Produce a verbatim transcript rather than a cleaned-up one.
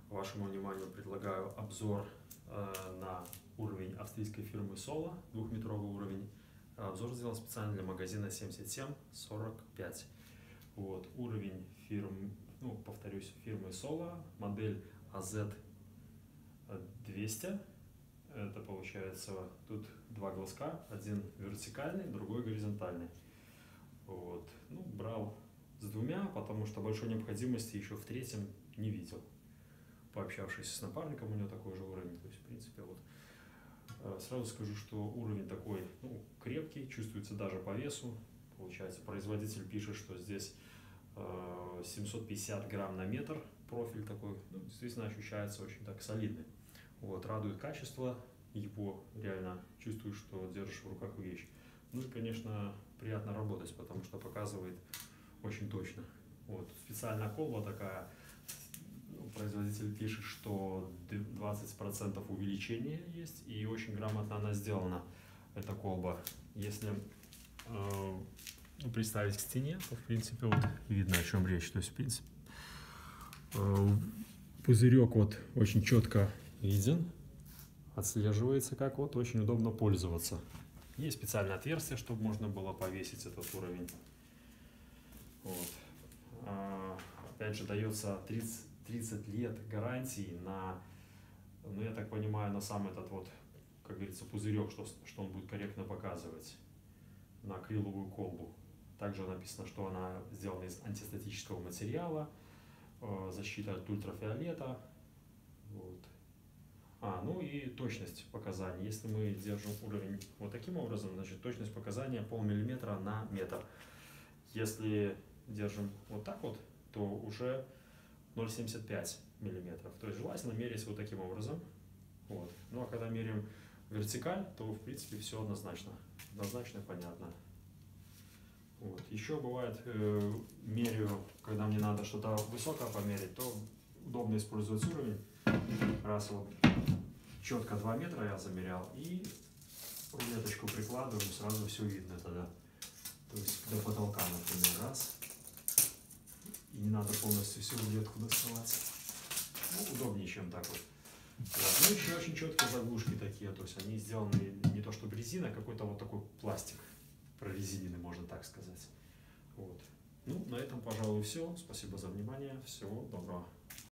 Вашему вниманию предлагаю обзор э, на уровень австрийской фирмы Sola, двухметровый уровень. Обзор сделан специально для магазина семьдесят семь сорок пять. Вот, уровень фирм, ну, повторюсь, фирмы Sola, модель а зет двести. Это получается тут два глазка, один вертикальный, другой горизонтальный. Вот. Ну, брал с двумя, потому что большой необходимости еще в третьем не видел. Пообщавшись с напарником, у него такой же уровень. То есть, в принципе, вот сразу скажу, что уровень такой, ну, крепкий, чувствуется даже по весу. Получается, производитель пишет, что здесь э, семьсот пятьдесят грамм на метр, профиль такой, ну, действительно ощущается очень так солидный. Вот, радует качество его, реально чувствую, что держишь в руках вещь. Ну и, конечно, приятно работать, потому что показывает очень точно. Вот, специальная колба такая. Производитель пишет, что двадцать процентов увеличения есть, и очень грамотно она сделана, эта колба. Если э, представить к стене, то, в принципе, вот видно, о чем речь. То есть, в принципе, э, пузырек вот очень четко виден, отслеживается, как вот очень удобно пользоваться. Есть специальное отверстие, чтобы можно было повесить этот уровень. Вот. А, опять же, дается тридцать тридцать лет гарантии на, ну, я так понимаю, на сам этот вот, как говорится, пузырек, что, что он будет корректно показывать, на акриловую колбу. Также написано, что она сделана из антистатического материала, э, защита от ультрафиолета. Вот. А, ну и точность показаний. Если мы держим уровень вот таким образом, значит точность показания полмиллиметра на метр. Если держим вот так вот, то уже ноль целых семьдесят пять миллиметров. То есть желательно мерить вот таким образом. Вот. Ну а когда меряем вертикаль, то в принципе все однозначно. Однозначно и понятно. Вот. Еще бывает, э, меряю, когда мне надо что-то высокое померить, то удобно использовать уровень. Раз вот четко два метра я замерял, и рулеточку прикладываю, сразу все видно тогда. То есть до потолка, например, раз. И не надо полностью всю рулетку доставать. Ну, удобнее, чем так вот. Вот. Ну, еще очень четкие заглушки такие, то есть они сделаны не то чтобы резина, а какой-то вот такой пластик прорезиненный, можно так сказать. Вот. Ну, на этом, пожалуй, все. Спасибо за внимание. Всего доброго.